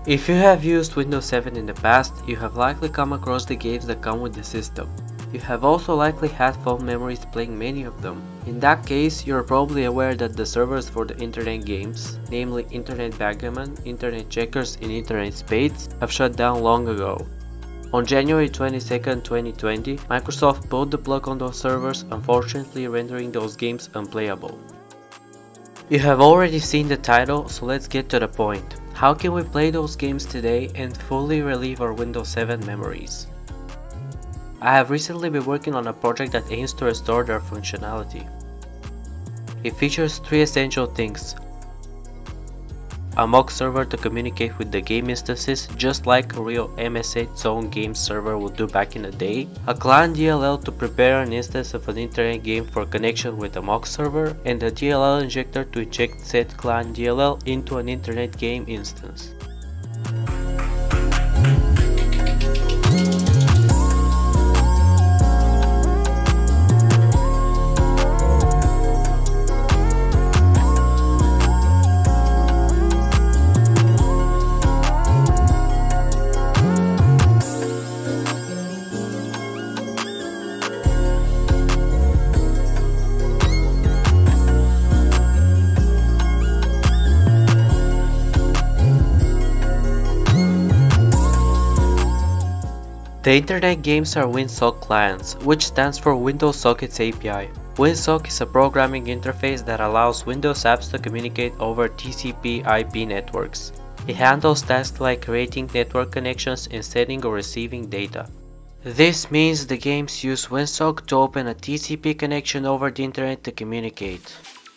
If you have used Windows 7 in the past, you have likely come across the games that come with the system. You have also likely had fond memories playing many of them. In that case, you are probably aware that the servers for the internet games, namely Internet Backgammon, Internet Checkers and Internet Spades, have shut down long ago. On January 22, 2020, Microsoft pulled the plug on those servers, unfortunately rendering those games unplayable. You have already seen the title, so let's get to the point. How can we play those games today and fully relive our Windows 7 memories? I have recently been working on a project that aims to restore their functionality. It features three essential things: a mock server to communicate with the game instances just like a real MS8 Zone game server would do back in the day, a client DLL to prepare an instance of an internet game for connection with a mock server, and a DLL injector to inject said client DLL into an internet game instance. The internet games are WinSock clients, which stands for Windows Sockets API. WinSock is a programming interface that allows Windows apps to communicate over TCP/IP networks. It handles tasks like creating network connections and sending or receiving data. This means the games use WinSock to open a TCP connection over the internet to communicate.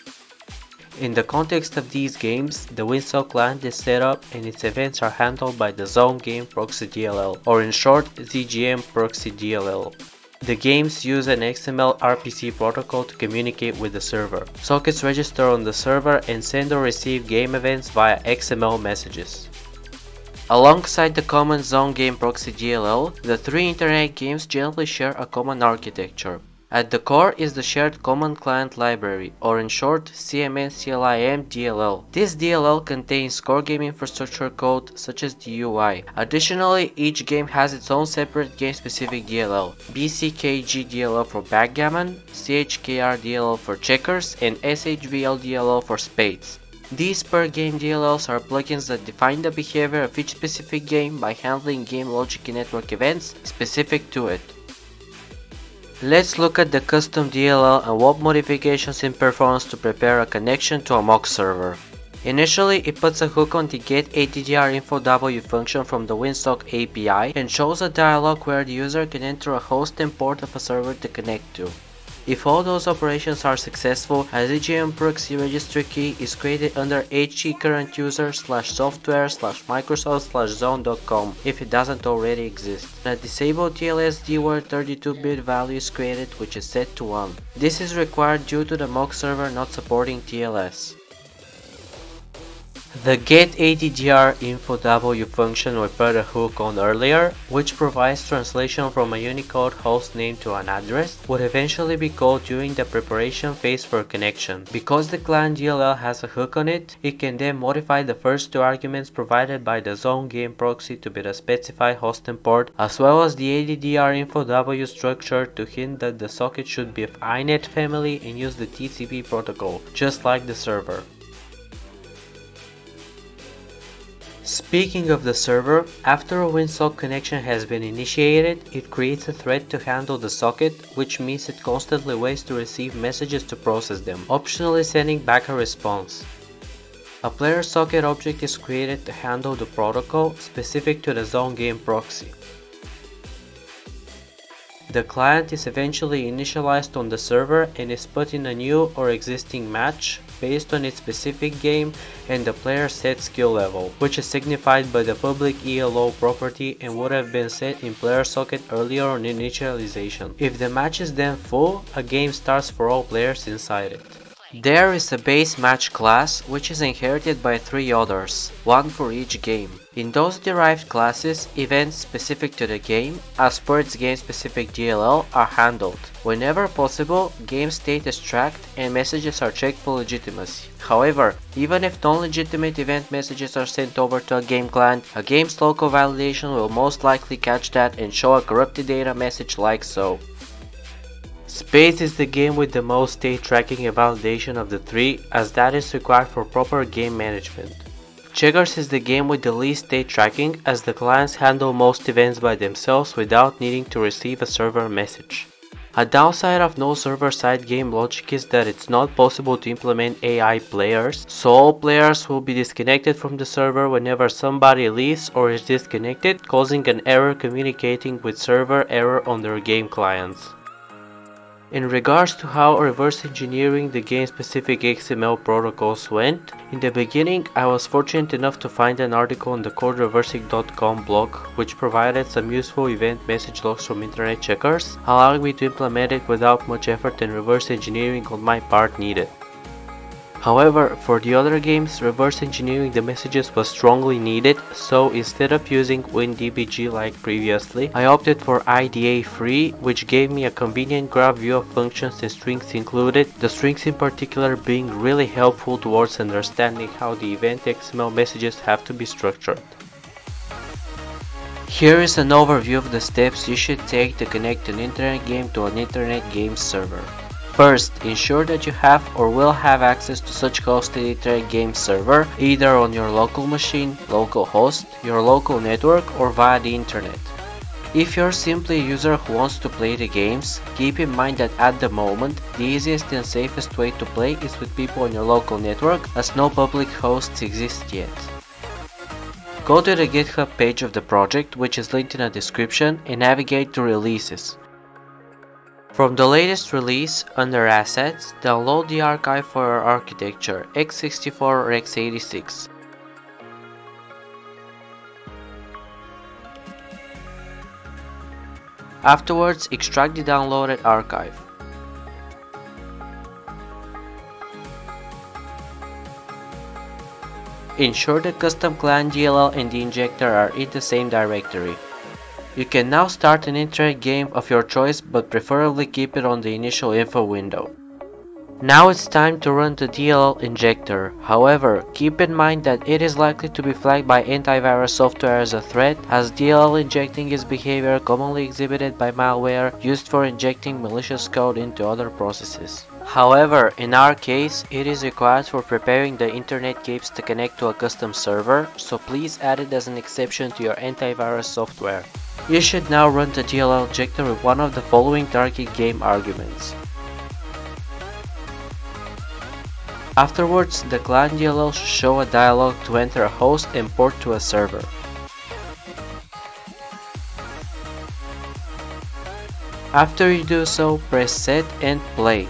In the context of these games, the WinSock client is set up and its events are handled by the Zone Game Proxy DLL, or in short ZGM Proxy DLL. The games use an XML RPC protocol to communicate with the server. Sockets register on the server and send or receive game events via XML messages. Alongside the common Zone Game Proxy DLL, the three internet games generally share a common architecture. At the core is the shared Common Client Library, or in short CMN-CLIM DLL. This DLL contains core game infrastructure code such as the UI. Additionally, each game has its own separate game-specific DLL, BCKG DLL for Backgammon, CHKR DLL for Checkers, and SHVL DLL for Spades. These per-game DLLs are plugins that define the behavior of each specific game by handling game logic and network events specific to it. Let's look at the custom DLL and what modifications it performs to prepare a connection to a mock server. Initially, it puts a hook on the getAddr_info_w function from the WinSock API and shows a dialog where the user can enter a host and port of a server to connect to. If all those operations are successful, a ZGM proxy registry key is created under hgcurrentuser/software/microsoft/zone.com if it doesn't already exist. A disabled TLS word 32-bit value is created, which is set to 1. This is required due to the mock server not supporting TLS. The getAddr_info_w function we put a hook on earlier, which provides translation from a Unicode host name to an address, would eventually be called during the preparation phase for connection. Because the client DLL has a hook on it, it can then modify the first two arguments provided by the Zone Game Proxy to be the specified host and port, as well as the ADDR_info_w structure to hint that the socket should be of INET family and use the TCP protocol, just like the server. Speaking of the server, after a WinSock connection has been initiated, it creates a thread to handle the socket, which means it constantly waits to receive messages to process them, optionally sending back a response. A player socket object is created to handle the protocol specific to the Zone Game Proxy. The client is eventually initialized on the server and is put in a new or existing match based on its specific game and the player's set skill level, which is signified by the public ELO property and would have been set in player socket earlier on initialization. If the match is then full, a game starts for all players inside it. There is a base match class which is inherited by 3 others, one for each game. In those derived classes, events specific to the game, as per its game-specific DLL, are handled. Whenever possible, game state is tracked and messages are checked for legitimacy. However, even if non-legitimate event messages are sent over to a game client, a game's local validation will most likely catch that and show a corrupted data message like so. Spades is the game with the most state tracking and validation of the 3, as that is required for proper game management. Checkers is the game with the least state tracking, as the clients handle most events by themselves without needing to receive a server message. A downside of no server-side game logic is that it's not possible to implement AI players, so all players will be disconnected from the server whenever somebody leaves or is disconnected, causing an error communicating with server error on their game clients. In regards to how reverse engineering the game-specific XML protocols went, in the beginning I was fortunate enough to find an article on the codereversing.com blog which provided some useful event message logs from Internet Checkers, allowing me to implement it without much effort and reverse engineering on my part needed. However, for the other games, reverse engineering the messages was strongly needed, so instead of using WinDBG like previously, I opted for IDA free, which gave me a convenient graph view of functions and strings included, the strings in particular being really helpful towards understanding how the event XML messages have to be structured. Here is an overview of the steps you should take to connect an internet game to an internet game server. First, ensure that you have or will have access to such hosted internet game server, either on your local machine, local host, your local network, or via the internet. If you're simply a user who wants to play the games, keep in mind that at the moment, the easiest and safest way to play is with people on your local network, as no public hosts exist yet. Go to the GitHub page of the project, which is linked in the description, and navigate to releases. From the latest release, under Assets, download the archive for your architecture, x64 or x86. Afterwards, extract the downloaded archive. Ensure the custom client DLL and the injector are in the same directory. You can now start an internet game of your choice, but preferably keep it on the initial info window. Now it's time to run the DLL injector. However, keep in mind that it is likely to be flagged by antivirus software as a threat, as DLL injecting is behavior commonly exhibited by malware used for injecting malicious code into other processes. However, in our case, it is required for preparing the internet games to connect to a custom server, so please add it as an exception to your antivirus software. You should now run the DLL injector with one of the following target game arguments. Afterwards, the client DLL should show a dialog to enter a host and port to a server. After you do so, press set and play.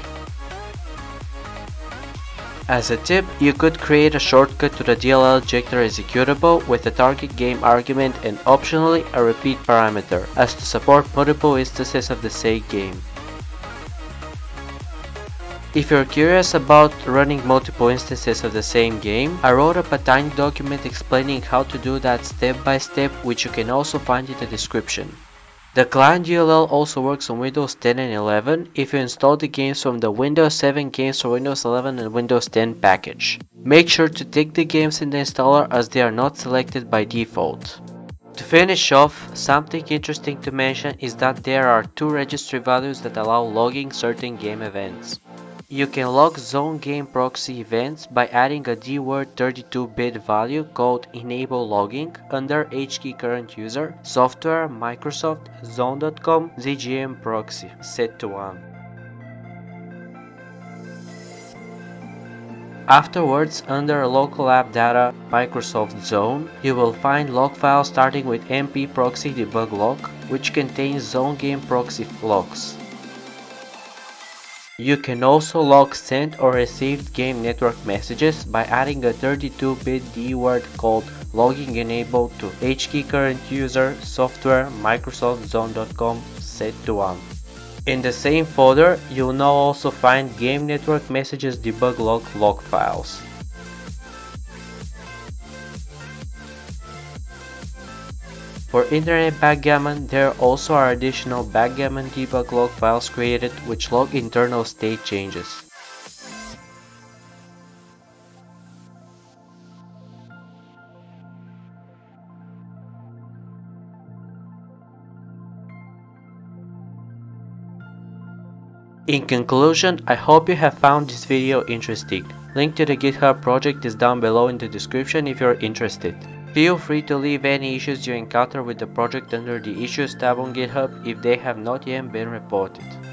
As a tip, you could create a shortcut to the DLL injector executable with a target game argument and optionally a repeat parameter, as to support multiple instances of the same game. If you're curious about running multiple instances of the same game, I wrote up a tiny document explaining how to do that step by step, which you can also find in the description. The client DLL also works on Windows 10 and 11 if you install the games from the Windows 7 games for Windows 11 and Windows 10 package. Make sure to tick the games in the installer as they are not selected by default. To finish off, something interesting to mention is that there are 2 registry values that allow logging certain game events. You can log zone game proxy events by adding a dword 32-bit value called enable logging under HKey current user, software, Microsoft, zone.com, ZGM proxy, set to 1. Afterwards, under local app data, Microsoft Zone, you will find log files starting with mp proxy debug log, which contains zone game proxy logs. You can also log sent or received game network messages by adding a 32-bit dword called logging enabled to HKey current user, software, Microsoft, zone.com, set to 1. In the same folder, you'll now also find Game Network Messages Debug Log files. For Internet Backgammon, there also are additional Backgammon debug log files created which log internal state changes. In conclusion, I hope you have found this video interesting. Link to the GitHub project is down below in the description if you're interested. Feel free to leave any issues you encounter with the project under the Issues tab on GitHub if they have not yet been reported.